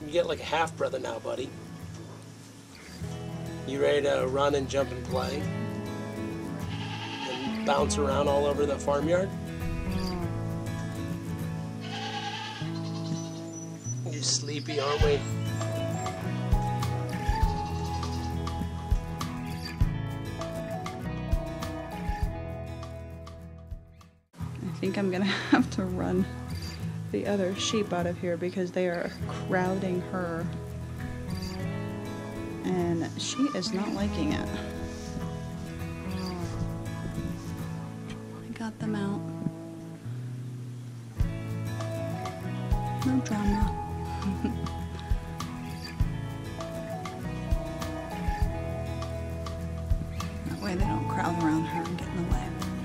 You get like a half brother now, buddy. You ready to run and jump and play? And bounce around all over the farmyard? You're sleepy, aren't we? I think I'm gonna have to run the other sheep out of here because they are crowding her. And she is not liking it. I got them out. No drama. That way they don't crowd around her and get in the way.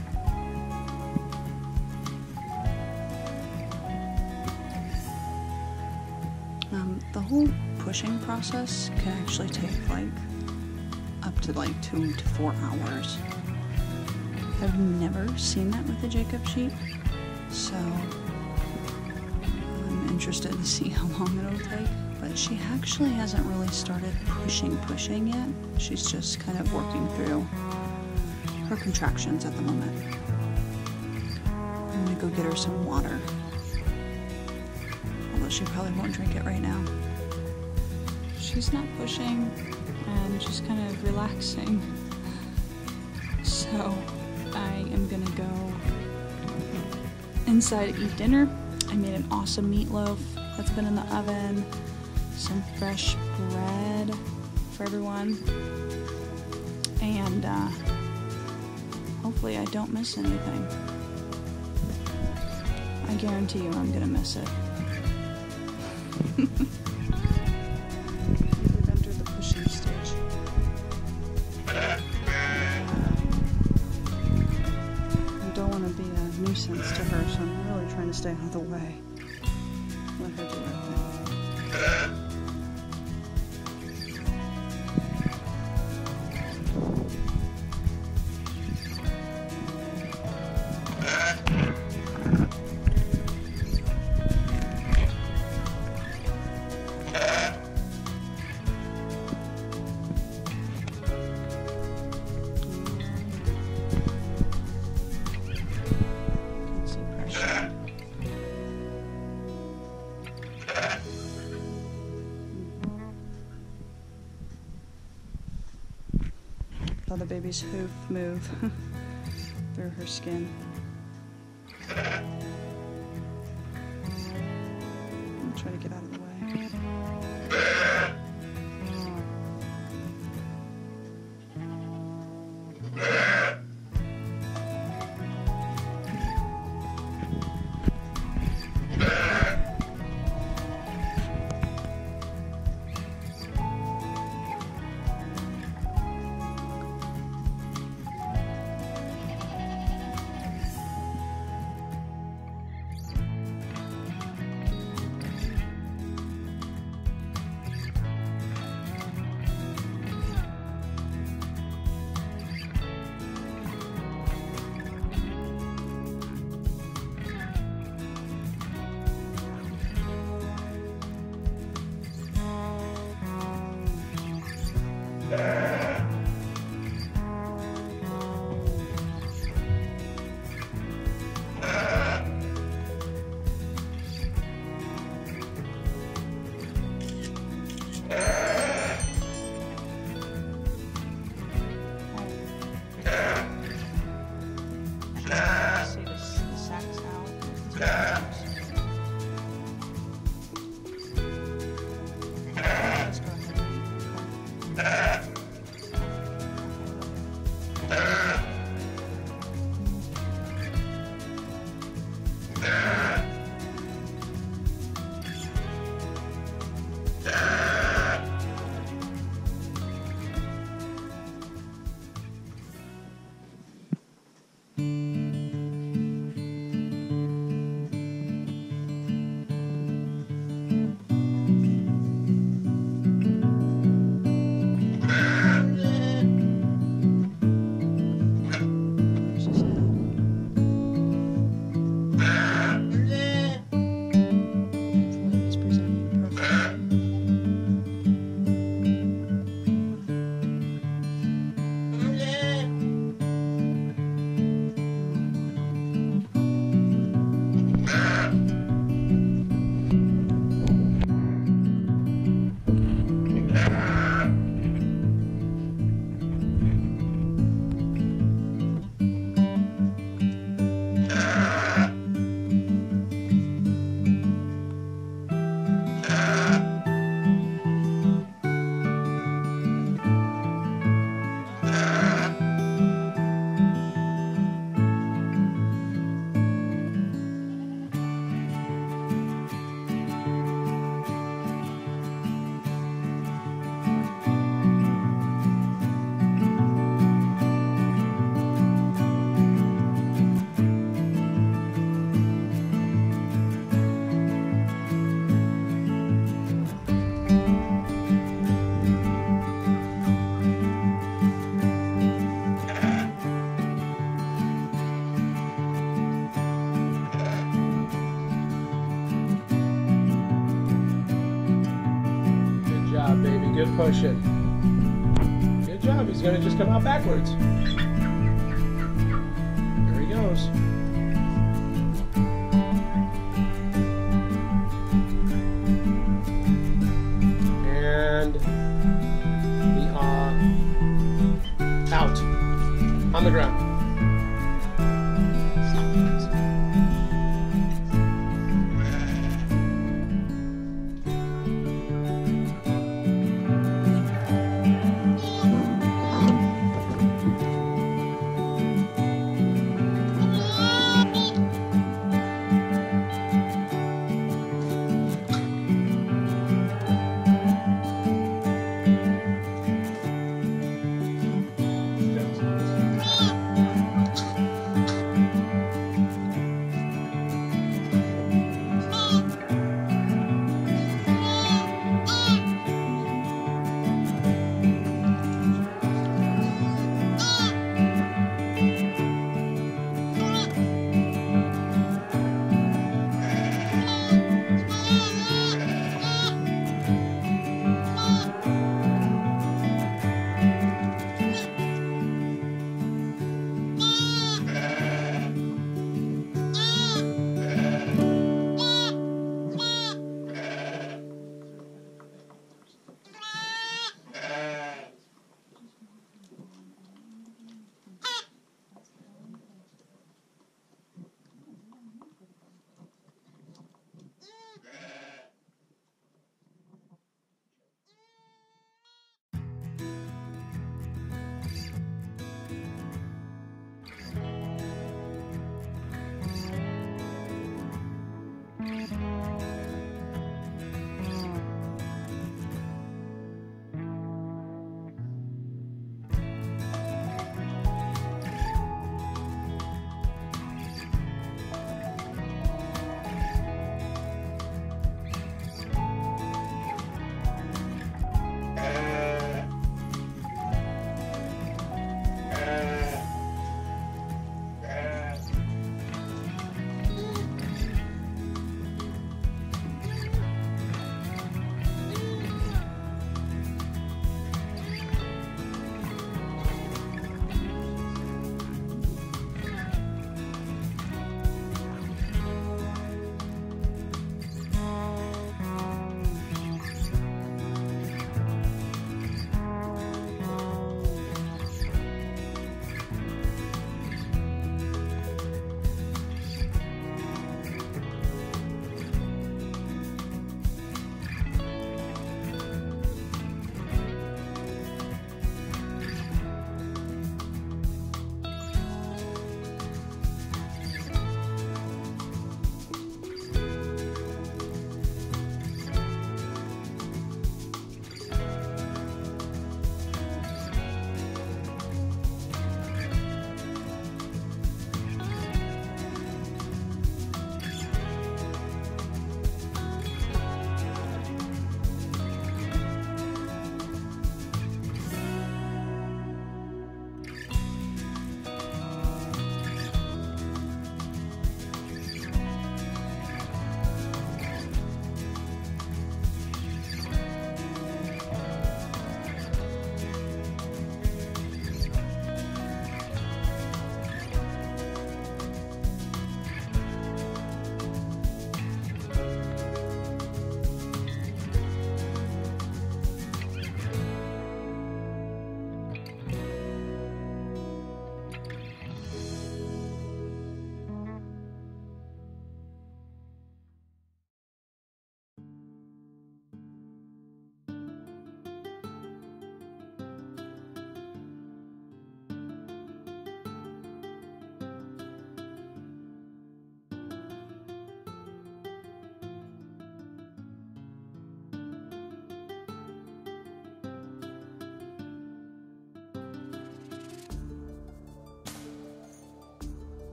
The whole pushing process can actually take like up to like 2 to 4 hours. I've never seen that with a Jacob sheep, so I'm interested to see how long it'll take. But she actually hasn't really started pushing yet. She's just kind of working through her contractions at the moment. I'm gonna go get her some water. Although she probably won't drink it right now. She's not pushing and just kind of relaxing. So I am gonna go inside to eat dinner. I made an awesome meatloaf that's been in the oven, some fresh bread for everyone, and hopefully I don't miss anything. I guarantee you I'm gonna miss it. We've entered the pushing stage. I don't want to be a nuisance to her, so I'm really trying to stay out of the way. Let her do her thing. Saw the baby's hoof move through her skin. I'm trying to get out of the way. job, baby. Good pushing. Good job. He's gonna just come out backwards. There he goes. And the out on the ground.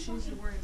She needs to worry